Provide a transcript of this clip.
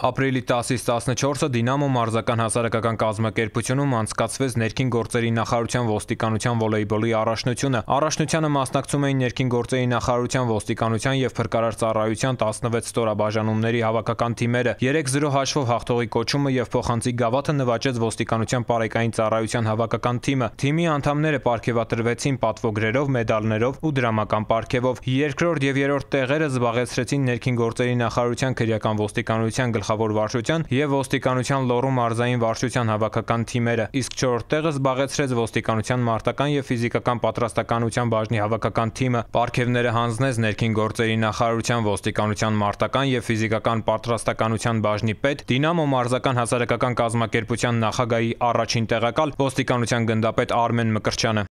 Ապրիլի 10-ից 14-ը Դինամո մարզական հասարակական կազմակերպությունում անցկացվեց ներքին գործերի նախարարության ոստիկանության վոլեյբոլի առաջնությունը։ Առաջնությանը մասնակցում էին ներքին գործերի նախարարության ոստիկանության եւ փրկարար ծառայության 16 ստորաբաժանումների հավաքական թիմերը։ 3-0 հաշվով հաղթողի կոչումը եւ փոխանցի գավաթը նվաճեց ոստիկանության պարեկային ծառայության հավաքական թիմը։ Թիմի անդամները պարգևատրվեցին պատվոգրերով, մեդալներով ու դրամական պարգևով։ Երկրորդ եւ երրորդ տեղերը զբաղեցրեցին ներքին գործերի նախարարության քրեական ոստիկանության գլխավոր վարչության եւ ոստիկանության Լոռու մարզային վարչության հավաքական թիմերը, իսկ 4-րդ տեղը զբաղեցրեց ոստիկանության մարտական եւ ֆիզիկական պատրաստականության բաժնի հավաքական թիմը։ Պարգևները հանձնեց ներքին գործերի նախարարության ոստիկանության մարտական եւ ֆիզիկական պատրաստականության բաժնի պետ, Դինամո մարզական հասարակական կազմակերպության նախագահի առաջին տեղակալ ոստիկանության գնդապետ Արմեն Մկրտչյանը։